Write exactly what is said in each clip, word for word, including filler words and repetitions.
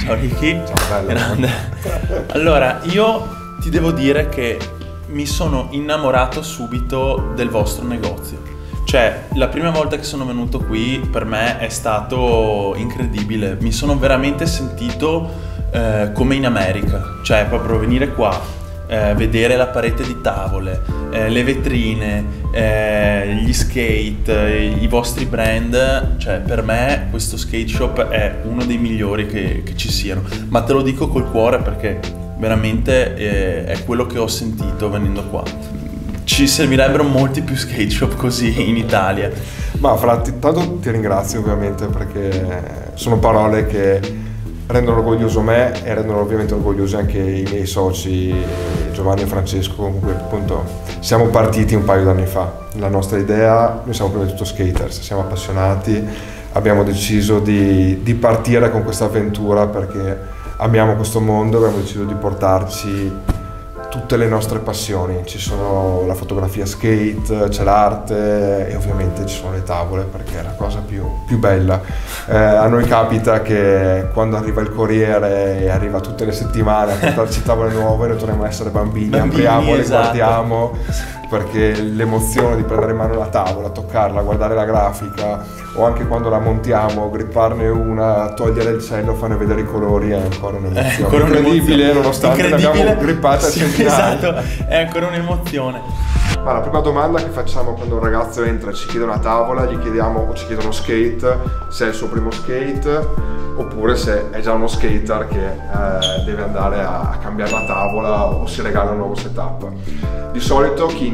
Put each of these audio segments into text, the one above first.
Ciao Ricky. Ciao, bello. Grande. Allora, io ti devo dire che mi sono innamorato subito del vostro negozio. Cioè, la prima volta che sono venuto qui per me è stato incredibile. Mi sono veramente sentito eh, come in America. Cioè, proprio venire qua, eh, vedere la parete di tavole, eh, le vetrine, eh, gli skate, eh, i vostri brand. Cioè, per me questo skate shop è uno dei migliori che, che ci siano. Ma te lo dico col cuore perché veramente eh, è quello che ho sentito venendo qua. Ci servirebbero molti più skate shop così in Italia. Ma Fra, tanto ti ringrazio ovviamente perché sono parole che rendono orgoglioso me e rendono ovviamente orgogliosi anche i miei soci Giovanni e Francesco, con cui appunto siamo partiti un paio d'anni fa. La nostra idea, noi siamo prima di tutto skaters, siamo appassionati, abbiamo deciso di, di partire con questa avventura perché amiamo questo mondo, abbiamo deciso di portarci tutte le nostre passioni. Ci sono la fotografia skate, c'è l'arte e ovviamente ci sono le tavole perché è la cosa più, più bella. Eh, a noi capita che quando arriva il corriere e arriva tutte le settimane a portarci tavole nuove, noi torniamo a essere bambini, bambini apriamo, esatto. le guardiamo perché l'emozione di prendere in mano la tavola, toccarla, guardare la grafica o anche quando la montiamo, gripparne una, togliere il cellophane, vedere i colori è ancora un'emozione è ancora incredibile, nonostante incredibile. l'abbiamo grippata a Sì, centinaia. esatto, è ancora un'emozione. Ma la prima domanda che facciamo quando un ragazzo entra e ci chiede una tavola, gli chiediamo o ci chiedono skate, se è il suo primo skate oppure se è già uno skater che eh, deve andare a, a cambiare la tavola o si regala un nuovo setup. Di solito chi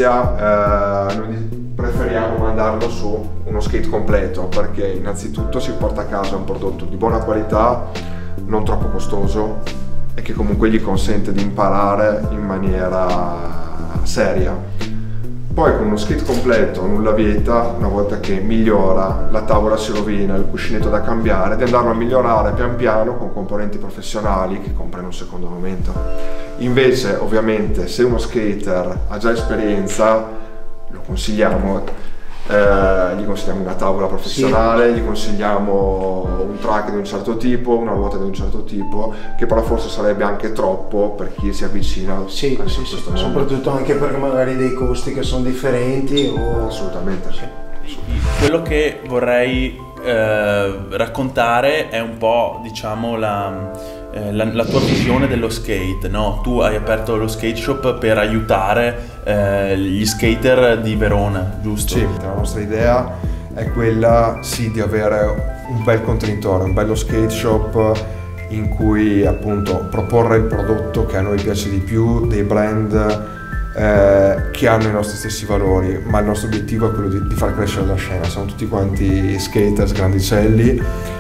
inizia eh, noi preferiamo mandarlo su uno skate completo perché innanzitutto si porta a casa un prodotto di buona qualità, non troppo costoso e che comunque gli consente di imparare in maniera seria. Poi con uno skate completo nulla vieta, una volta che migliora, la tavola si rovina, il cuscinetto da cambiare, di andarlo a migliorare pian piano con componenti professionali che compra in un secondo momento. Invece ovviamente se uno skater ha già esperienza lo consigliamo, eh, gli consigliamo una tavola professionale, sì. Gli consigliamo un track di un certo tipo, una ruota di un certo tipo, che però forse sarebbe anche troppo per chi si avvicina. Sì, a sì, questo sì. mondo. Soprattutto anche perché magari dei costi che sono differenti o... Assolutamente sì. Quello che vorrei eh, raccontare è un po', diciamo, la, eh, la, la tua visione dello skate, no? Tu hai aperto lo skate shop per aiutare eh, gli skater di Verona, giusto? Sì, la nostra idea è quella sì di avere un bel contenitore, un bello skate shop in cui appunto proporre il prodotto che a noi piace di più, dei brand Eh, che hanno i nostri stessi valori, ma il nostro obiettivo è quello di, di far crescere la scena. Siamo tutti quanti skaters grandicelli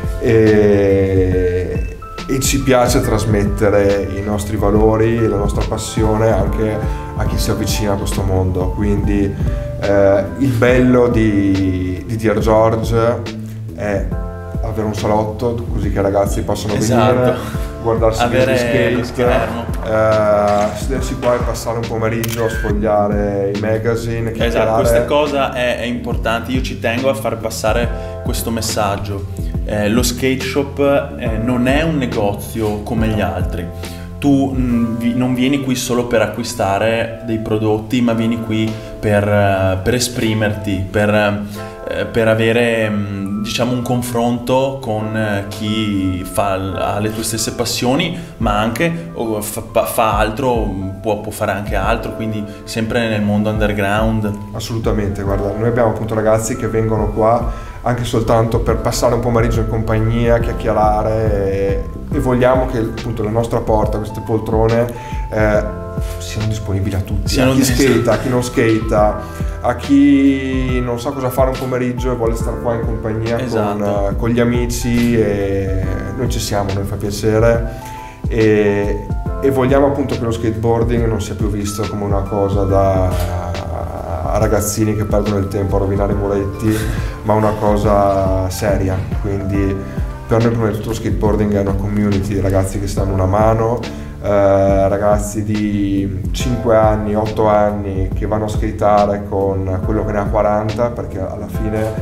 e, e ci piace trasmettere i nostri valori e la nostra passione anche a chi si avvicina a questo mondo. Quindi eh, il bello di, di Dear George è avere un salotto così che i ragazzi possono esatto. venire, guardarsi avere gli lo schermo. Eh, si può passare un pomeriggio a sfogliare i magazine. Esatto, questa cosa è, è importante, io ci tengo a far passare questo messaggio. Eh, lo skate shop eh, non è un negozio come gli altri. Tu mh, non vieni qui solo per acquistare dei prodotti, ma vieni qui per, uh, per esprimerti, per, uh, per avere mh, diciamo un confronto con uh, chi fa, ha le tue stesse passioni, ma anche oh, fa, fa altro, può, può fare anche altro, quindi sempre nel mondo underground. Assolutamente, guarda, noi abbiamo appunto ragazzi che vengono qua anche soltanto per passare un pomeriggio in compagnia, chiacchierare e, e vogliamo che appunto la nostra porta, queste poltrone eh, siano disponibili a tutti, siano a chi skata, a chi non skata, a chi non sa cosa fare un pomeriggio e vuole stare qua in compagnia esatto. con, uh, con gli amici, e noi ci siamo, noi fa piacere e, e vogliamo appunto che lo skateboarding non sia più visto come una cosa da a ragazzini che perdono il tempo a rovinare i muretti, ma una cosa seria. Quindi per noi prima di tutto lo skateboarding è una community di ragazzi che si danno una mano, eh, ragazzi di cinque anni, otto anni che vanno a skateare con quello che ne ha quaranta, perché alla fine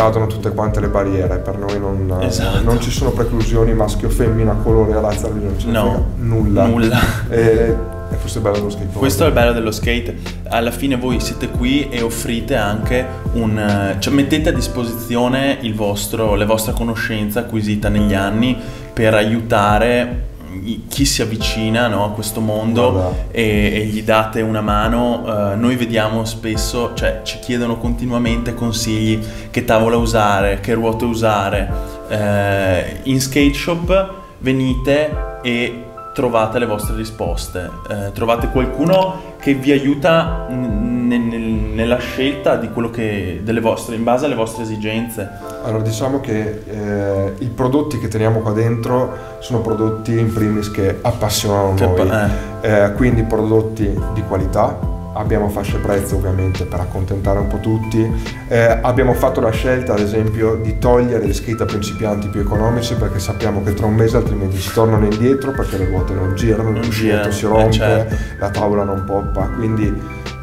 cadono tutte quante le barriere, per noi non, Esatto. non ci sono preclusioni maschio, femmina, colore, razza, religione, non ce ne No, frega nulla. nulla. E, e questo è bello dello skateboard. Questo è il bello dello skate. Alla fine voi siete qui e offrite anche un, cioè mettete a disposizione il vostro, la vostra conoscenza acquisita negli anni per aiutare chi si avvicina, no, a questo mondo e, e gli date una mano. Uh, noi vediamo spesso, cioè ci chiedono continuamente consigli, che tavola usare, che ruote usare. Uh, in Skate Shop venite e trovate le vostre risposte, uh, trovate qualcuno che vi aiuta n- n- nella scelta di quello che delle vostre, in base alle vostre esigenze. Allora, diciamo che eh, i prodotti che teniamo qua dentro sono prodotti in primis che appassionano Che noi, pa- eh, quindi prodotti di qualità. Abbiamo fasce prezzo ovviamente per accontentare un po' tutti, eh, abbiamo fatto la scelta ad esempio di togliere gli skate a principianti più economici, perché sappiamo che tra un mese altrimenti si tornano indietro perché le ruote non girano, il Non cuscinetto gira, si rompe, eh, certo. la tavola non poppa, quindi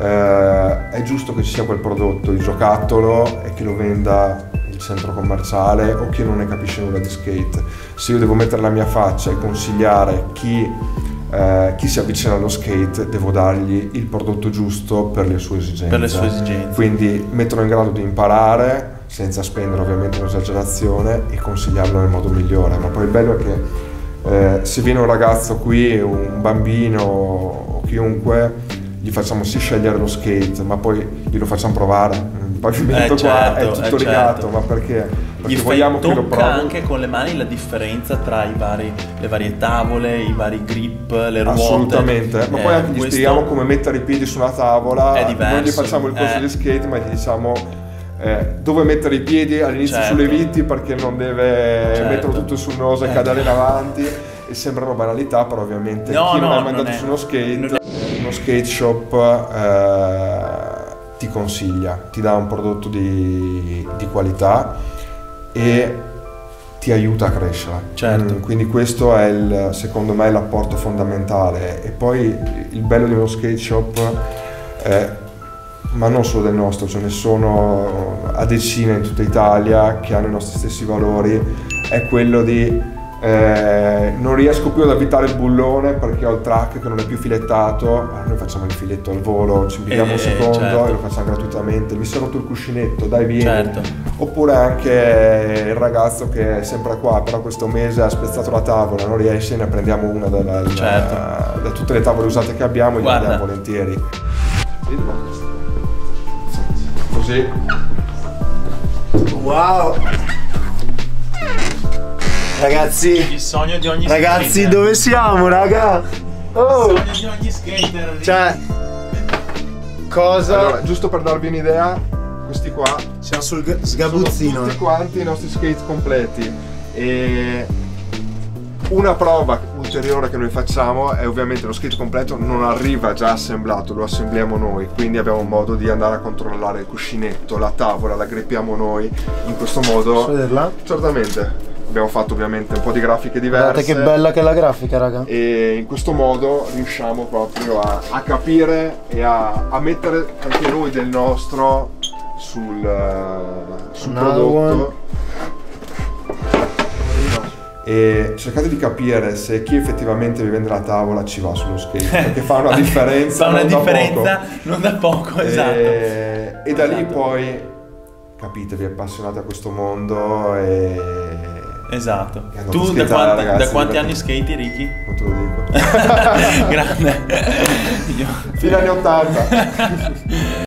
eh, è giusto che ci sia quel prodotto, il giocattolo, e che lo venda il centro commerciale o chi non ne capisce nulla di skate. Se io devo mettere la mia faccia e consigliare chi Uh, chi si avvicina allo skate, devo dargli il prodotto giusto per le sue esigenze. Per le sue esigenze. Quindi metterlo in grado di imparare senza spendere ovviamente un'esagerazione e consigliarlo nel modo migliore. Ma poi il bello è che eh, se viene un ragazzo qui, un bambino o chiunque, gli facciamo sì scegliere lo skate, ma poi glielo facciamo provare. Il pavimento Eh, qua certo, è tutto eh, rigato, certo. ma perché? Perché Gli vogliamo fai, che lo tocca provi. anche con le mani la differenza tra i vari, le varie tavole, i vari grip, le ruote. Assolutamente, ma Eh, poi anche gli questo spieghiamo come mettere i piedi su una tavola. è diverso, Non gli facciamo il corso eh. di skate, ma gli diciamo eh, dove mettere i piedi all'inizio Certo. sulle viti, perché non deve Certo. metterlo tutto sul naso e Eh. cadere in avanti. E sembrano banalità, però ovviamente No, chi non no, è mai non andato è- su uno skate, non uno skate shop eh, ti consiglia, ti dà un prodotto di, di qualità e ti aiuta a crescere. Certo. Mm, quindi questo è il, secondo me, l'apporto fondamentale. E poi il bello di uno skate shop è, ma non solo del nostro, ce ne sono a decine in tutta Italia che hanno i nostri stessi valori, è quello di eh, non riesco più ad avvitare il bullone perché ho il track che non è più filettato, allora noi facciamo il filetto al volo, ci impieghiamo Eh, un secondo certo. e lo facciamo gratuitamente. Mi si è rotto il cuscinetto, dai vieni. Certo. Oppure anche il ragazzo che è sempre qua, però questo mese ha spezzato la tavola, non riesce, ne prendiamo una da, da, Certo. da tutte le tavole usate che abbiamo e gli Guarda. andiamo volentieri. Così. Wow! Ragazzi, Il sogno di ogni ragazzi, skater. dove siamo, raga? Il Oh! sogno di ogni skater. Cioè, cosa? Allora, giusto per darvi un'idea, questi qua Siamo sul g- sono sgabuzzino. tutti quanti i nostri skate completi. E una prova ulteriore che noi facciamo è ovviamente lo skate completo non arriva già assemblato, lo assembliamo noi, quindi abbiamo modo di andare a controllare il cuscinetto, la tavola, la greppiamo noi in questo modo. Posso vederla? Certamente. Abbiamo fatto ovviamente un po' di grafiche diverse. Guardate che bella che è la grafica, raga. E in questo modo riusciamo proprio a, a capire e a, a mettere anche noi del nostro sul, uh, sul Another prodotto. E cercate di capire se chi effettivamente vi vende la tavola ci va sullo skate, perché fa una differenza. Fa una non da differenza poco. non da poco, esatto. E, e da lì Esatto. poi capite, vi appassionate a questo mondo e... Esatto. E andate a Tu da skateare, quanti, ragazzi, da quanti anni divertente. skati, Ricky? Non te lo dico. Grande. Io- Fino agli anni ottanta.